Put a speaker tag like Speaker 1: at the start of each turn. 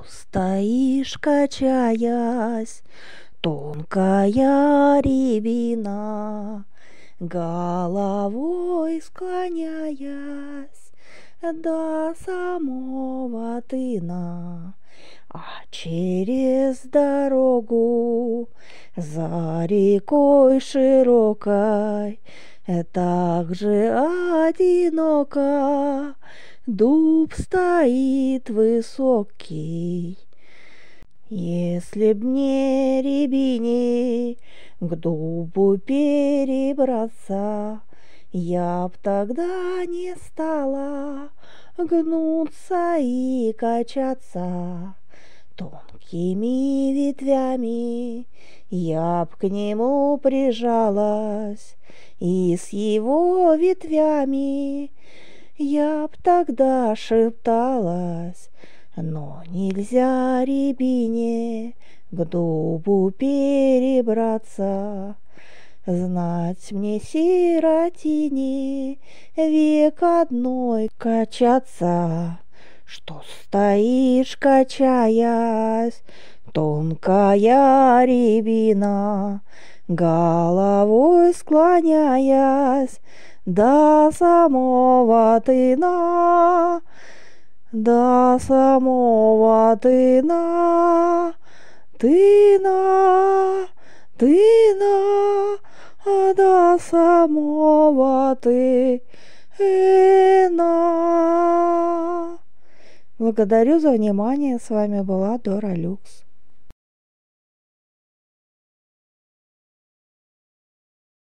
Speaker 1: стоишь, качаясь, тонкая рябина, головой склоняясь до самого тына, а через дорогу за рекой широкой так же одиноко дуб стоит высокий. Если б мне, рябине, к дубу перебраться, я б тогда не стала гнуться и качаться. Тонкими ветвями я б к нему прижалась, и с его ветвями я б тогда шепталась. Но нельзя рябине к дубу перебраться, знать мне, сиротине, век одной качаться. Что стоишь, качаясь, тонкая рябина, головой склоняясь до самого тына, до самого тына, тына, тына, до самого тына. Благодарю за внимание. С вами была Дора Люкс.